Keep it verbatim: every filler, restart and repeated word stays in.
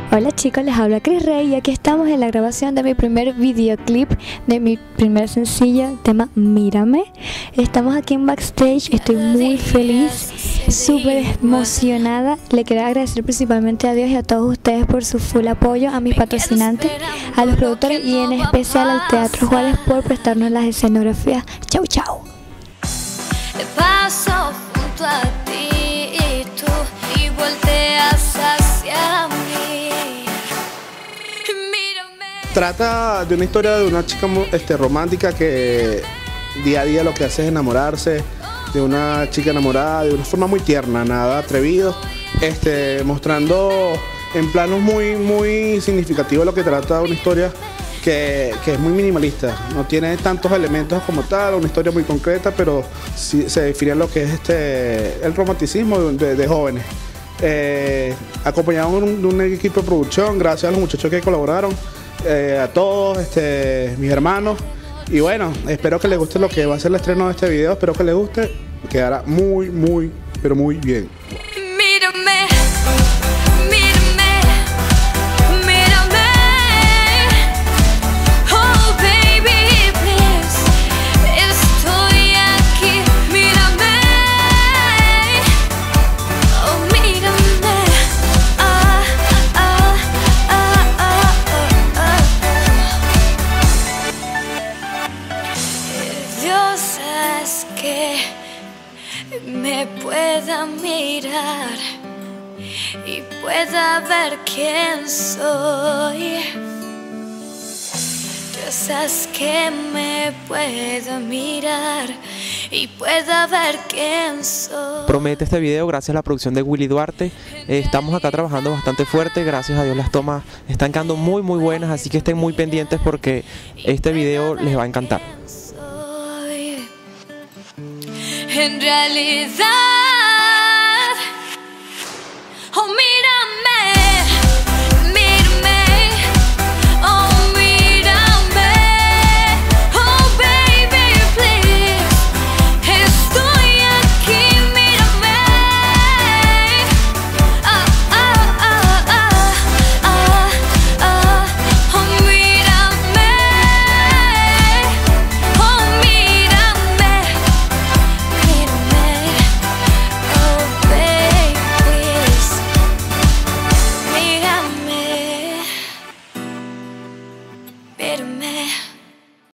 Hola chicos, les habla Cris Rey y aquí estamos en la grabación de mi primer videoclip de mi primer sencillo, tema Mírame. Estamos aquí en backstage, estoy muy feliz, súper emocionada. Le quiero agradecer principalmente a Dios y a todos ustedes por su full apoyo, a mis patrocinantes, a los productores y en especial al Teatro Juárez por prestarnos las escenografías. Chau chau. Paso junto a ti y tú y volteas hacia mí. Mírame. Trata de una historia de una chica este, romántica que día a día lo que hace es enamorarse de una chica enamorada de una forma muy tierna, nada atrevido, este, mostrando en planos muy, muy significativos lo que trata de una historia Que, que es muy minimalista, no tiene tantos elementos como tal, una historia muy concreta, pero sí se define lo que es este, el romanticismo de, de, de jóvenes. Eh, acompañado de un, de un equipo de producción, gracias a los muchachos que colaboraron, eh, a todos, este, mis hermanos, y bueno, espero que les guste lo que va a ser el estreno de este video, espero que les guste, quedará muy, muy, pero muy bien. Mírame. Que me pueda mirar y pueda ver quién soy. Diosas que me pueda mirar y pueda ver quién soy. Promete este video gracias a la producción de Willy Duarte. Eh, estamos acá trabajando bastante fuerte, gracias a Dios las tomas están quedando muy muy buenas, así que estén muy pendientes porque este video les va a encantar. En realidad, oh,